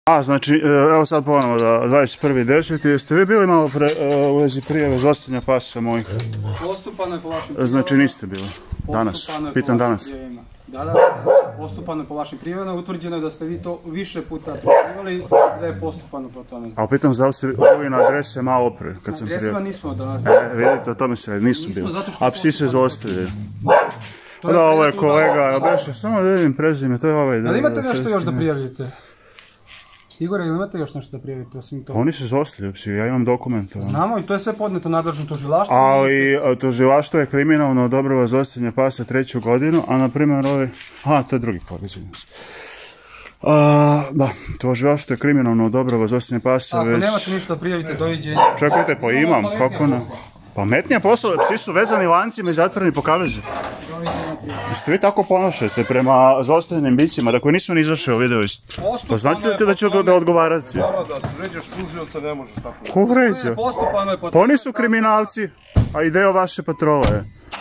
A, znači, evo sad ponovno da 21.10. Jeste vi bili malo u vezi prijave zlostavljanja pasa mojih? Postupano je po vašim prijavama. Znači niste bili? Danas? Pitam danas. Da, postupano je po vašim prijavama, utvrđeno je da ste vi to više puta prijavili, da je postupano po tome. A pitam da li ste bili na adrese malo opre kad sam prijavio? Na adresima nismo danas. Vidite, o tome se nisu bili. A psi se zlostavljaju. Da, ovo je kolega, beše, samo da vidim prezime, to je ovaj... Ali imate nešto još da prijavite? Igore, ili imate još nešto da prijavite osim toga? Oni se zlostavljaju psi, ja imam dokumente. Znamo i to je sve podneto nadležno tužilaštvo. Ali tužilaštvo je kriminalno odobrava zlostavljanje pasa 3. godinu, a na primjer ovi... Aha, to je drugi kolega, izvinjam se. Da, tužilaštvo je kriminalno odobrava zlostavljanje pasa već... Ako nemate ništa da prijavite, doviđenja. Čekajte, pa imam, kako ne? Pametnija posla, psi su vezani lancima i zatvoreni po kavezi. Jeste vi tako ponašate prema zlostavljenim bićima, da koji nisu ni izašli u video isto? Pa znate li da ću da odgovarati? Da vređaš tužioca ne možeš tako. Ko vređa? Pa oni su kriminalci, a i deo vaše patrole je.